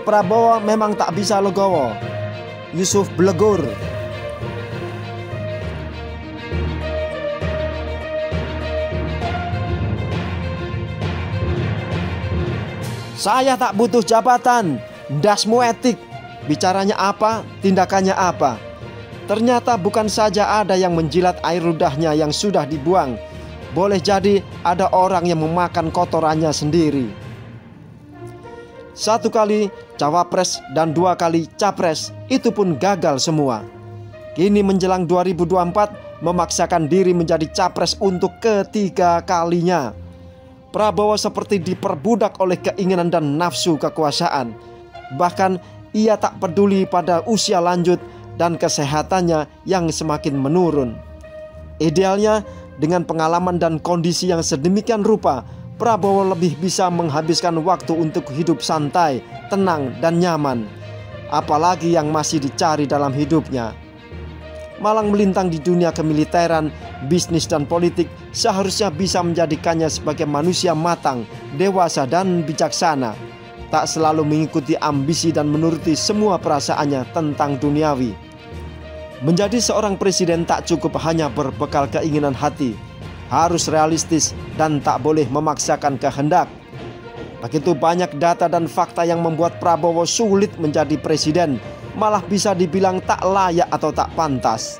Prabowo memang tak bisa legowo. Yusuf Blegur. Saya tak butuh jabatan, ndasmu etik. Bicaranya apa, tindakannya apa. Ternyata bukan saja ada yang menjilat air ludahnya yang sudah dibuang, boleh jadi ada orang yang memakan kotorannya sendiri. 1 kali cawapres dan 2 kali capres, itu pun gagal semua. Kini menjelang 2024 memaksakan diri menjadi capres untuk ketiga kalinya. Prabowo seperti diperbudak oleh keinginan dan nafsu kekuasaan. Bahkan ia tak peduli pada usia lanjut dan kesehatannya yang semakin menurun. Idealnya dengan pengalaman dan kondisi yang sedemikian rupa, Prabowo lebih bisa menghabiskan waktu untuk hidup santai, tenang dan nyaman. Apalagi yang masih dicari dalam hidupnya. Malang melintang di dunia kemiliteran, bisnis dan politik seharusnya bisa menjadikannya sebagai manusia matang, dewasa dan bijaksana. Tak selalu mengikuti ambisi dan menuruti semua perasaannya tentang duniawi. Menjadi seorang presiden tak cukup hanya berbekal keinginan hati. Harus realistis dan tak boleh memaksakan kehendak. Begitu banyak data dan fakta yang membuat Prabowo sulit menjadi presiden, malah bisa dibilang tak layak atau tak pantas.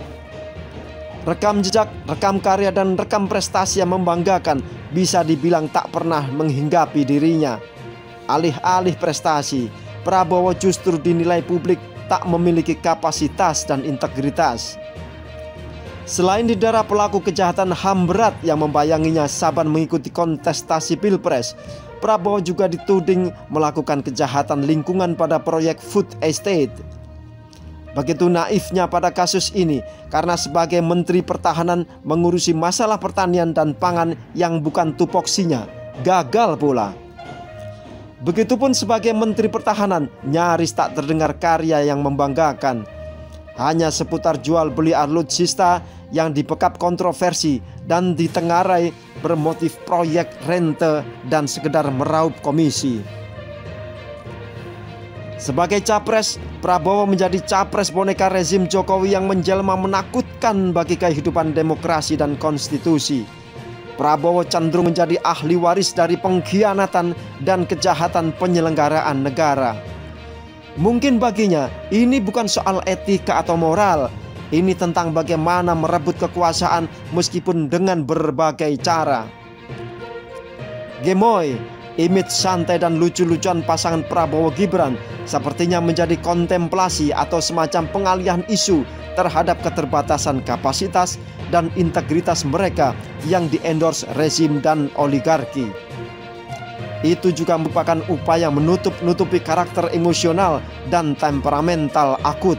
Rekam jejak, rekam karya dan rekam prestasi yang membanggakan bisa dibilang tak pernah menghinggapi dirinya. Alih-alih prestasi, Prabowo justru dinilai publik tak memiliki kapasitas dan integritas. Selain didera pelaku kejahatan HAM berat yang membayanginya saban mengikuti kontestasi Pilpres, Prabowo juga dituding melakukan kejahatan lingkungan pada proyek food estate. Begitu naifnya pada kasus ini karena sebagai Menteri Pertahanan mengurusi masalah pertanian dan pangan yang bukan tupoksinya, gagal pula. Begitupun sebagai Menteri Pertahanan, nyaris tak terdengar karya yang membanggakan. Hanya seputar jual beli alutsista yang dibekap kontroversi dan ditengarai bermotif proyek rente dan sekedar meraup komisi. Sebagai capres, Prabowo menjadi capres boneka rezim Jokowi yang menjelma menakutkan bagi kehidupan demokrasi dan konstitusi. Prabowo cenderung menjadi ahli waris dari pengkhianatan dan kejahatan penyelenggaraan negara. Mungkin baginya ini bukan soal etika atau moral. Ini tentang bagaimana merebut kekuasaan meskipun dengan berbagai cara. Gemoy, image santai dan lucu-lucuan pasangan Prabowo Gibran sepertinya menjadi kontemplasi atau semacam pengalihan isu terhadap keterbatasan kapasitas dan integritas mereka yang diendorse rezim dan oligarki. Itu juga merupakan upaya menutupi karakter emosional dan temperamental akut.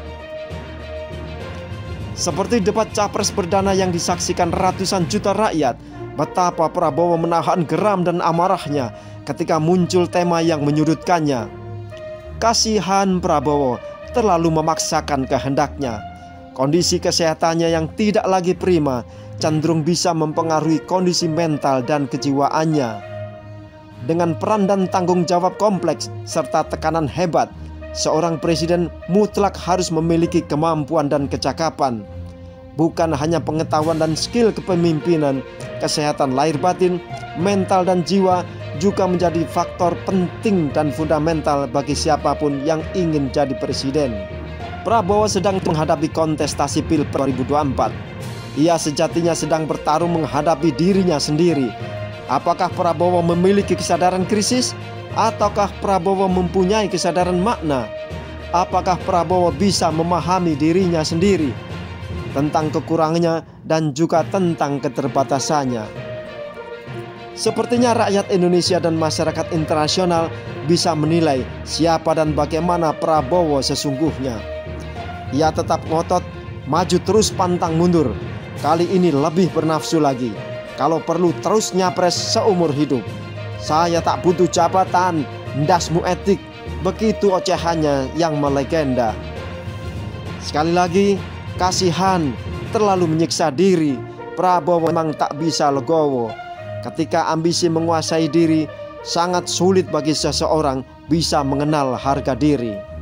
Seperti debat capres perdana yang disaksikan ratusan juta rakyat, betapa Prabowo menahan geram dan amarahnya ketika muncul tema yang menyudutkannya. Kasihan Prabowo terlalu memaksakan kehendaknya. Kondisi kesehatannya yang tidak lagi prima cenderung bisa mempengaruhi kondisi mental dan kejiwaannya. Dengan peran dan tanggung jawab kompleks serta tekanan hebat, seorang presiden mutlak harus memiliki kemampuan dan kecakapan. Bukan hanya pengetahuan dan skill kepemimpinan, kesehatan lahir batin, mental dan jiwa juga menjadi faktor penting dan fundamental bagi siapapun yang ingin jadi presiden. Prabowo sedang menghadapi kontestasi Pilpres 2024. Ia sejatinya sedang bertarung menghadapi dirinya sendiri. Apakah Prabowo memiliki kesadaran krisis? Ataukah Prabowo mempunyai kesadaran makna? Apakah Prabowo bisa memahami dirinya sendiri tentang kekurangannya dan juga tentang keterbatasannya? Sepertinya rakyat Indonesia dan masyarakat internasional bisa menilai siapa dan bagaimana Prabowo sesungguhnya. Ia tetap ngotot, maju terus pantang mundur. Kali ini lebih bernafsu lagi. Kalau perlu terus nyapres seumur hidup. Saya tak butuh jabatan, ndasmu etik. Begitu ocehannya yang melegenda. Sekali lagi, kasihan, terlalu menyiksa diri. Prabowo memang tak bisa legowo. Ketika ambisi menguasai diri, sangat sulit bagi seseorang bisa mengenal harga diri.